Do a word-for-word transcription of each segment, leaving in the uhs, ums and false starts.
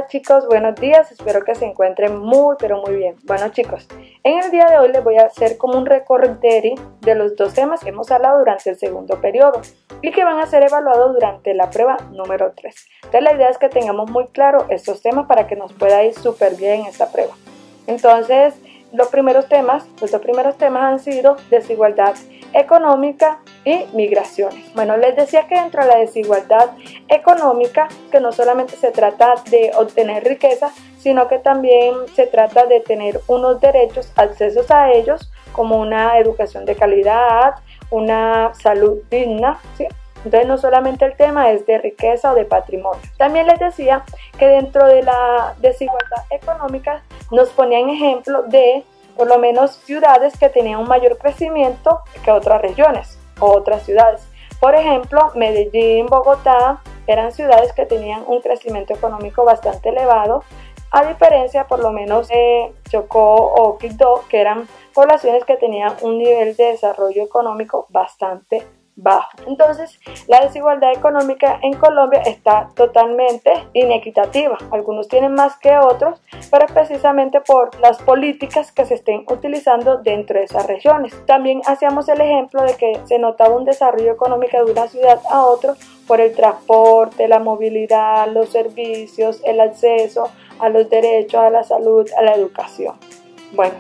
chicos, buenos días, espero que se encuentren muy pero muy bien. Bueno chicos, en el día de hoy les voy a hacer como un recorderis de los dos temas que hemos hablado durante el segundo periodo y que van a ser evaluados durante la prueba número tres. Entonces la idea es que tengamos muy claro estos temas para que nos pueda ir súper bien esta prueba. Entonces los primeros temas, los dos primeros temas han sido desigualdad económica y migraciones. Bueno, les decía que dentro de la desigualdad económica, que no solamente se trata de obtener riqueza, sino que también se trata de tener unos derechos, accesos a ellos, como una educación de calidad, una salud digna, ¿sí? Entonces no solamente el tema es de riqueza o de patrimonio. También les decía que dentro de la desigualdad económica nos ponían ejemplo de por lo menos ciudades que tenían un mayor crecimiento que otras regiones o otras ciudades. Por ejemplo, Medellín, Bogotá eran ciudades que tenían un crecimiento económico bastante elevado, a diferencia por lo menos de Chocó o Quibdó, que eran poblaciones que tenían un nivel de desarrollo económico bastante bajo. Entonces, la desigualdad económica en Colombia está totalmente inequitativa. Algunos tienen más que otros, pero precisamente por las políticas que se estén utilizando dentro de esas regiones. También hacíamos el ejemplo de que se notaba un desarrollo económico de una ciudad a otra por el transporte, la movilidad, los servicios, el acceso a los derechos, a la salud, a la educación. Bueno,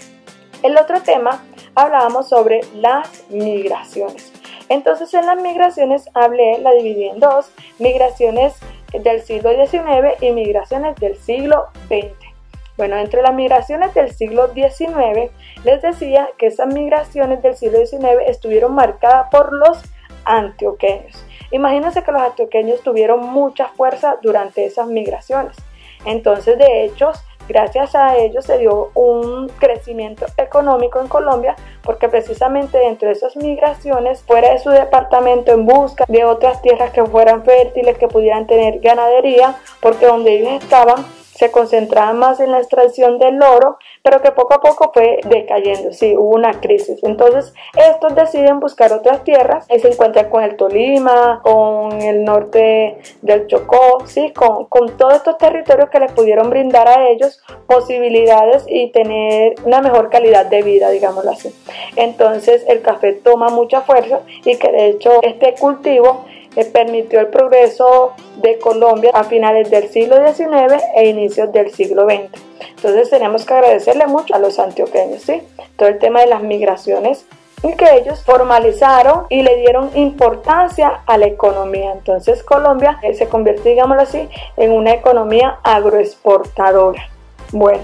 el otro tema hablábamos sobre las migraciones. Entonces en las migraciones hablé, la dividí en dos, migraciones del siglo diecinueve y migraciones del siglo veinte. Bueno, entre las migraciones del siglo diecinueve les decía que esas migraciones del siglo diecinueve estuvieron marcadas por los antioqueños. Imagínense que los antioqueños tuvieron mucha fuerza durante esas migraciones. Entonces, de hecho, gracias a ellos se dio un crecimiento económico en Colombia, porque precisamente dentro de esas migraciones, fuera de su departamento en busca de otras tierras que fueran fértiles, que pudieran tener ganadería, porque donde ellos estaban se concentraban más en la extracción del oro, pero que poco a poco fue decayendo, sí, hubo una crisis. Entonces estos deciden buscar otras tierras y se encuentran con el Tolima, con el norte del Chocó, sí, con, con todos estos territorios que les pudieron brindar a ellos posibilidades y tener una mejor calidad de vida, digámoslo así. Entonces el café toma mucha fuerza y que de hecho este cultivo Eh, permitió el progreso de Colombia a finales del siglo diecinueve e inicios del siglo veinte. Entonces tenemos que agradecerle mucho a los antioqueños, ¿sí? Todo el tema de las migraciones y que ellos formalizaron y le dieron importancia a la economía. Entonces Colombia eh, se convirtió, digámoslo así, en una economía agroexportadora. Bueno,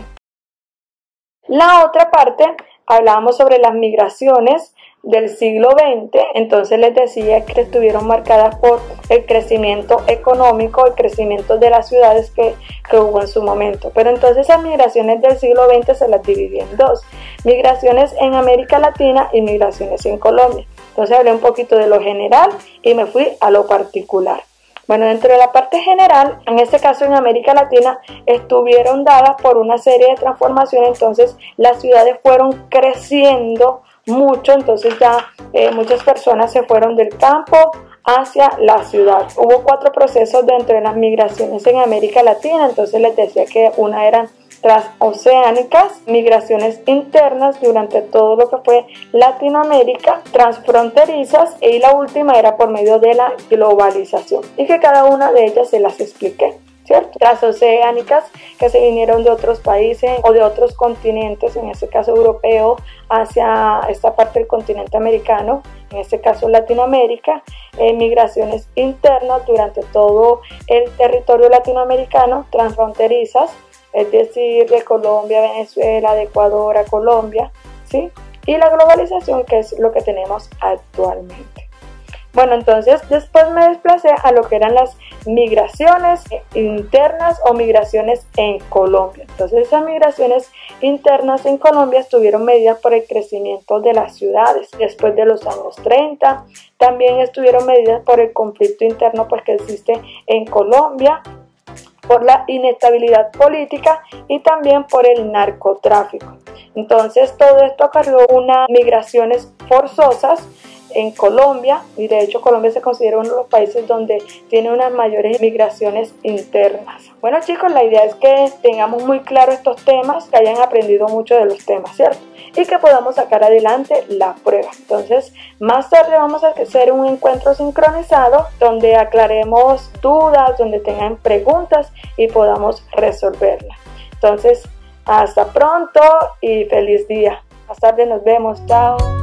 la otra parte hablábamos sobre las migraciones del siglo veinte, entonces les decía que estuvieron marcadas por el crecimiento económico, el crecimiento de las ciudades que, que hubo en su momento. Pero entonces las migraciones del siglo veinte se las dividí en dos, migraciones en América Latina y migraciones en Colombia. Entonces hablé un poquito de lo general y me fui a lo particular. Bueno, dentro de la parte general, en este caso en América Latina, estuvieron dadas por una serie de transformaciones, entonces las ciudades fueron creciendo mucho, entonces ya eh, muchas personas se fueron del campo hacia la ciudad. Hubo cuatro procesos dentro de las migraciones en América Latina, entonces les decía que una eran transoceánicas, migraciones internas durante todo lo que fue Latinoamérica, transfronterizas y la última era por medio de la globalización y que cada una de ellas se las expliqué, ¿cierto? Transoceánicas que se vinieron de otros países o de otros continentes, en este caso europeo, hacia esta parte del continente americano, en este caso Latinoamérica, eh, migraciones internas durante todo el territorio latinoamericano, transfronterizas, es decir, de Colombia a Venezuela, de Ecuador a Colombia, ¿sí? Y la globalización, que es lo que tenemos actualmente. Bueno, entonces después me desplacé a lo que eran las migraciones internas o migraciones en Colombia. Entonces esas migraciones internas en Colombia estuvieron medidas por el crecimiento de las ciudades después de los años treinta. También estuvieron medidas por el conflicto interno pues, que existe en Colombia, por la inestabilidad política y también por el narcotráfico. Entonces todo esto acarreó unas migraciones forzosas en Colombia, y de hecho Colombia se considera uno de los países donde tiene unas mayores migraciones internas. Bueno chicos, la idea es que tengamos muy claro estos temas, que hayan aprendido mucho de los temas, ¿cierto? Y que podamos sacar adelante la prueba. Entonces, más tarde vamos a hacer un encuentro sincronizado donde aclaremos dudas, donde tengan preguntas y podamos resolverlas. Entonces, hasta pronto y feliz día. Más tarde nos vemos. Chao.